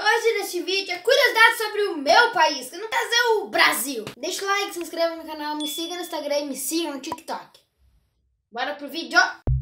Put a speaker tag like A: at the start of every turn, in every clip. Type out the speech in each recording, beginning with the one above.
A: Hoje neste vídeo é curiosidade sobre o meu país, que no caso é o Brasil. Deixa o like, se inscreva no canal, me siga no Instagram e me siga no TikTok. Bora pro vídeo!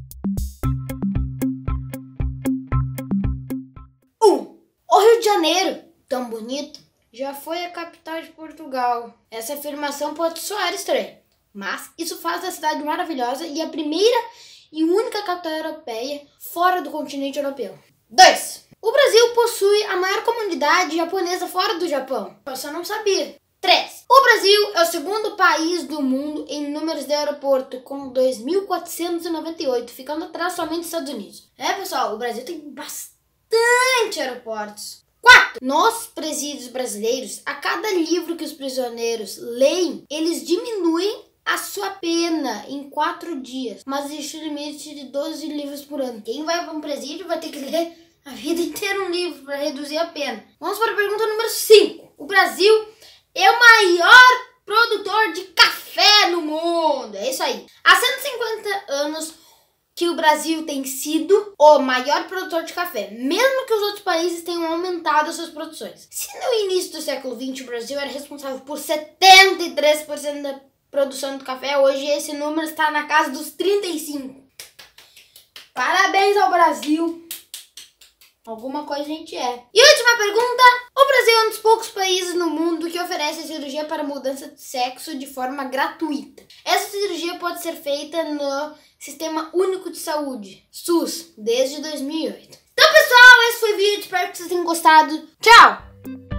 A: 1. O Rio de Janeiro, tão bonito, já foi a capital de Portugal. Essa afirmação pode soar estranha, mas isso faz da cidade maravilhosa e a primeira e única capital europeia fora do continente europeu. 2. O Brasil possui a maior comunidade japonesa fora do Japão. Eu só não sabia. 3. O Brasil é o segundo país do mundo em números de aeroporto, com 2.498, ficando atrás somente dos Estados Unidos. Pessoal, o Brasil tem bastante aeroportos. 4. Nos presídios brasileiros, a cada livro que os prisioneiros leem, eles diminuem a sua pena em 4 dias, mas existe um limite de 12 livros por ano. Quem vai para um presídio vai ter que ler a vida inteira um livro para reduzir a pena. Vamos para a pergunta número 5. O Brasil é o maior produtor de café no mundo. É isso aí. Há 150 anos que o Brasil tem sido o maior produtor de café, mesmo que os outros países tenham aumentado as suas produções. Se no início do século XX o Brasil era responsável por 73% da produção do café, hoje esse número está na casa dos 35%. Parabéns ao Brasil! Alguma coisa a gente é. E última pergunta. O Brasil é um dos poucos países no mundo que oferece cirurgia para mudança de sexo de forma gratuita. Essa cirurgia pode ser feita no Sistema Único de Saúde, SUS, desde 2008. Então, pessoal, esse foi o vídeo. Espero que vocês tenham gostado. Tchau!